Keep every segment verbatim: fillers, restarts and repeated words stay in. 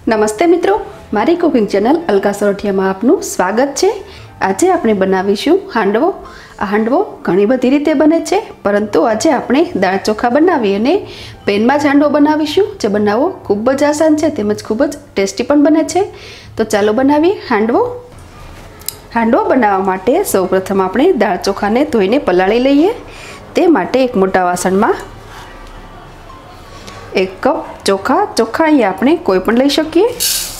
नमस्ते मित्रों, मारी कुकिंग चेनल अलका सोरठिया में आपनु स्वागत है। आज आपणे बनावीशुं हांडवो। आ हांडवो घणी बधी रीते बने छे, परंतु आज आपणे दाळ चोखा बनावी अने पेनमां ज हांडवो बनावीशुं, जे बनावવો खूब ज आसान छे तेमज खूब ज टेस्टी पण बने छे। तो चालो बनावीए हांडवो। हांडवो बनाववा माटे सौप्रथम आपणे दाळ चोखाने धोईने पलाળી लईए। ते माटे एक मोटा वासणमां एक कप चोखा चोखा अहीं आपणे कोई पण लई शकीए।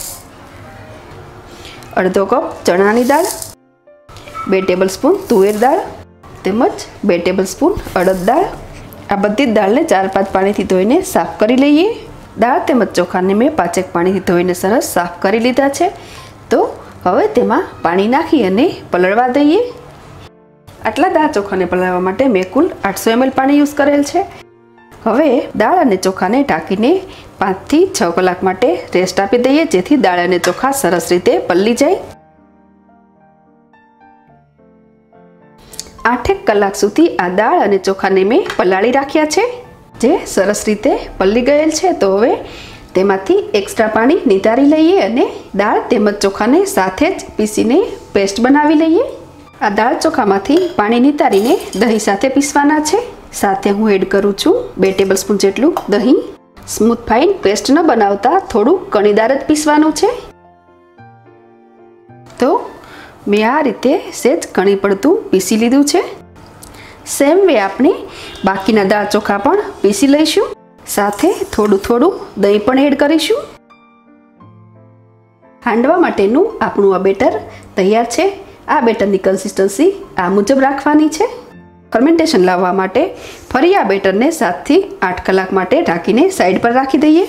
अर्धो कप चणानी दाळ, बे टेबल स्पून तुवेर दाळ तेमज बे टेबल स्पून अड़द दाळ। आ बधी दाळने चार पांच पाणीथी धोईने साफ करी लईए। दाळ तेमज चोखाने मैं पांचेक पाणीथी धोईने सरस साफ करी लीधा छे। तो हवे तेमां पाणी नाखी अने पलळवा दईए। आटला दाळ चोखाने पलळवा माटे मैं कुल आठसो एम एल पाणी यूज करेल छे। हवे दाळ अने चोखाने ढांकीने पांच थी छ कलाक माटे रेस्ट आपी दईए, जेथी दाळ अने चोखा सरस रीते पलળી जाय। आठेक कलाक सुधी आ दाळ अने चोखाने मैं पलाળી राख्या छे, जे सरस रीते पलળી गयेल छे। तो हवे तेमांथी एक्स्ट्रा पाणी नितारी लईए अने दाळ तेमज चोखाने साथे ज पीसीने पेस्ट बनावी लईए। आ दाळ चोखामांथी पाणी नितारीने दही साथे पीसवाना छे। साथे हूँ एड करूँ छूँ बे टेबल स्पून जेटलू दही। स्मूथ फाइन पेस्ट न बनावता थोड़ू कणीदार ज पीसवानुं छे। तो मैं आ रीते सेज कणी पड़तुं पीसी लीधुं छे। सेम वे आपणे बाकीना दाळ चोखा पण पीसी लईशुं। साथे थोड़ू थोड़ू दही पण एड करीशुं। हांडवा माटेनुं आपणुं आ बेटर तैयार छे। आ बेटरनी कन्सिस्टन्सी आ मुजब राखवानी छे। फर्मेंटेशन लाववा माटे फरी आ बेटरने सात थी आठ कलाक माटे ढांकीने साइड पर राखी दईए।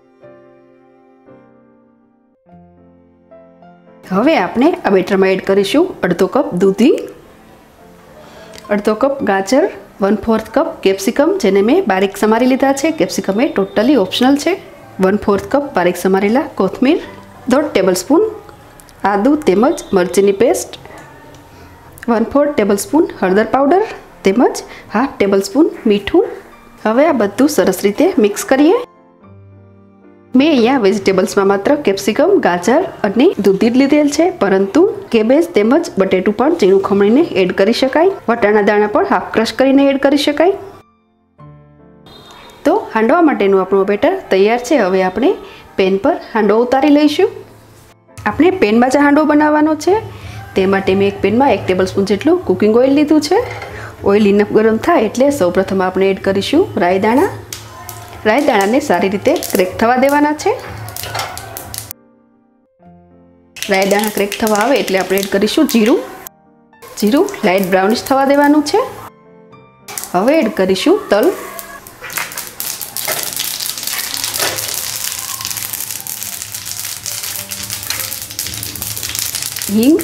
हवे आपणे आ बेटरमां एड करीशुं अर्धो कप दूधी, अर्धो कप गाजर, वन फोर्थ कप केप्सिकम जेने मैं बारीक समारी लीधा छे। केप्सिकम ए टोटली ऑप्शनल छे। वन फोर्थ कप बारीक समारेला कोथमीर, दौड़ टेबल स्पून आदू तेमज मरचीनी पेस्ट, वन फोर्थ टेबल स्पून हळदर पाउडर तेमज हाफ टेबल स्पून मीठू। हवे आ बधुं सरस रीते मिक्स करीए। मैं अहींया वेजिटेबल्स में मात्र केप्सिकम, गाजर अने दूधी ज लीधेल छे, परंतु केबेज तेमज बटेटू पण झीणुं खमणीने एड करी शकाय। वटाणा दाणा पण हाफ क्रश करीने एड करी शकाय। तो हांडवा माटेनुं आपणुं बेटर तैयार छे। हवे आपणे पेन पर हांडवो उतारी लईशुं। आपणे पेनमां ज हांडवो बनाववानो छे, ते माटे मैं एक पेनमां एक टेबल स्पून जेटलुं कुकिंग ऑइल लीधुं छे। ऑइल इनफ गरम थाय एटले सौप्रथम आपणे एड करीशुं राई दाणा। राई दाणाने सारी रीते क्रेक थवा देवाना छे। राई दाणा क्रेक थवा आवे एटले आपणे एड करीशुं जीरुं। जीरुं लाइट ब्राउनिश थवा देवानुं छे। हवे एड करीशुं तल। हींग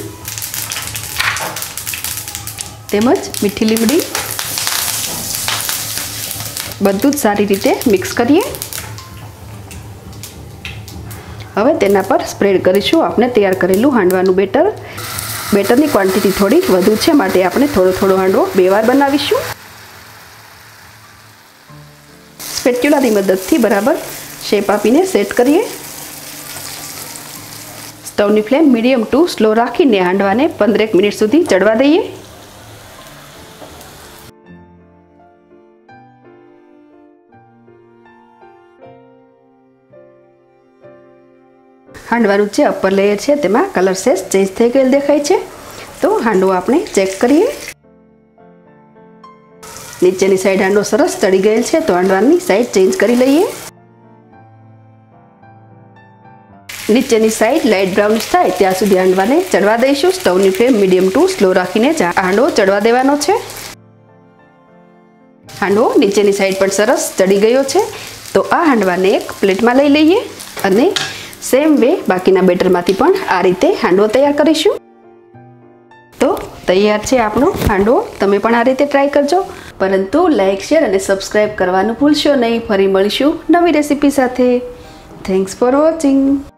तेमज मीठी લીમડી બધું જ સારી રીતે મિક્સ કરીએ। હવે તેના પર સ્પ્રેડ કરીશું આપણે તૈયાર કરેલું હાંડવાનું બેટર। બેટરની ક્વોન્ટિટી થોડી વધુ છે, માટે આપણે થોડો થોડો હાંડવો બે વાર બનાવીશું। સ્પેચ્યુલાની મદદથી બરાબર શેપ આપીને સેટ કરીએ। સ્ટવની ફ્લેમ મીડિયમ ટુ સ્લો રાખીને હાંડવાને પંદરેક મિનિટ સુધી ચડવા દઈએ। हांडवानुं जे अपर लेयर छे तेमां कलर सेज चेन्ज थई गયેલ देखाय छे। तो हांडवो आपणे चेक करीए। नीचेनी साइड हांडवो सरस चढ़ी गયેલ छे, तो हांडवानी साइड चेन्ज करी लईए। नीचेनी साइड लाइट ब्राउनिश थाय त्यां सुधी हांडवाने चढ़वा दईशुं। स्टवनी फ्लेम मीडियम टू स्लो राखीने हांडवो चढ़वा देवानो छे। हांडवो नीचेनी साइड पर सरस चढ़ी गयो छे। तो आ हांडवाने एक प्लेटमां लई लईए अने सेम वे बाकीना बेटरमांथी पण आ रीते हांडवो तैयार करीशुं। तो तैयार छे आपणो हांडवो। तमे पण आ रीते ट्राय करजो, परंतु लाइक शेर अने सब्सक्राइब करवानुं भूलशो नहीं। फरी मळीशुं नवी रेसिपी साथे। Thanks for watching.